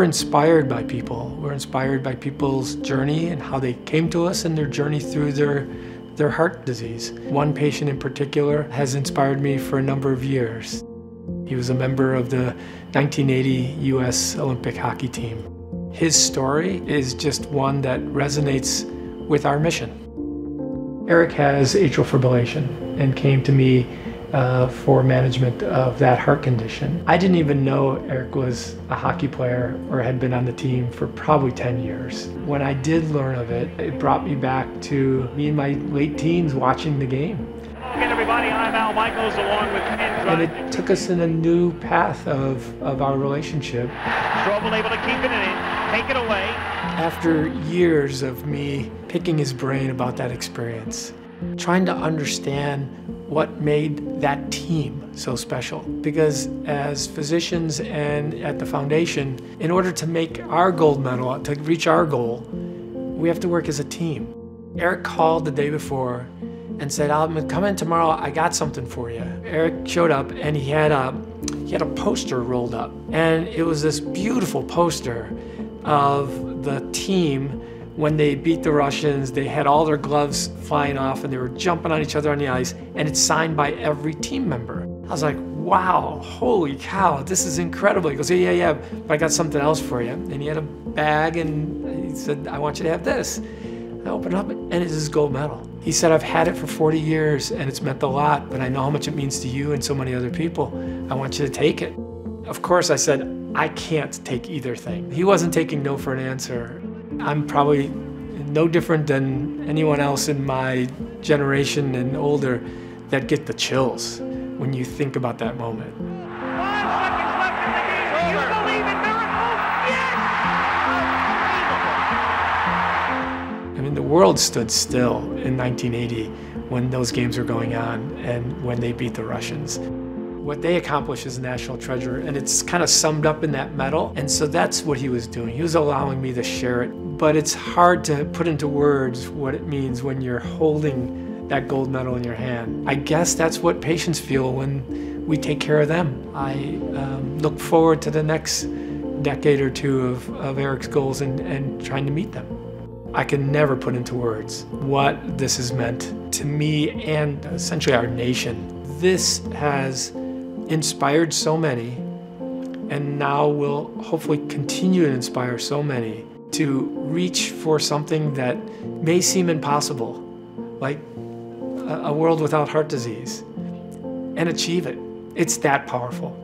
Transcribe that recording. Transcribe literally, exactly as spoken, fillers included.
we're inspired by people. We're inspired by people's journey and how they came to us and their journey through their, their heart disease. One patient in particular has inspired me for a number of years. He was a member of the nineteen eighty U S Olympic hockey team. His story is just one that resonates with our mission. Erik has atrial fibrillation and came to me uh, for management of that heart condition. I didn't even know Erik was a hockey player or had been on the team for probably ten years. When I did learn of it, it brought me back to me in my late teens watching the game. Again, everybody, I'm Al Michaels along with Ken. And it took us in a new path of, of our relationship. Strobel able to keep it in, take it away. After years of me picking his brain about that experience, trying to understand what made that team so special. Because as physicians and at the foundation, in order to make our gold medal, to reach our goal, we have to work as a team. Erik called the day before and said, I'm coming tomorrow, I got something for you. Erik showed up and he had a, he had a poster rolled up. And it was this beautiful poster of the team when they beat the Russians. They had all their gloves flying off and they were jumping on each other on the ice, and it's signed by every team member. I was like, wow, holy cow, this is incredible. He goes, yeah, yeah, yeah, but I got something else for you. And he had a bag and he said, I want you to have this. I opened it up and it's his gold medal. He said, I've had it for forty years and it's meant a lot, but I know how much it means to you and so many other people. I want you to take it. Of course, I said, I can't take either thing. He wasn't taking no for an answer. I'm probably no different than anyone else in my generation and older that get the chills when you think about that moment. Five seconds left in the game. Do you believe in miracles? Yes! I mean, the world stood still in nineteen eighty when those games were going on and when they beat the Russians. What they accomplished is a national treasure, and it's kind of summed up in that medal. And so that's what he was doing. He was allowing me to share it. But it's hard to put into words what it means when you're holding that gold medal in your hand. I guess that's what patients feel when we take care of them. I um, look forward to the next decade or two of, of Erik's goals and, and trying to meet them. I can never put into words what this has meant to me and essentially our nation. This has inspired so many, and now will hopefully continue to inspire so many to reach for something that may seem impossible, like a world without heart disease, and achieve it. It's that powerful.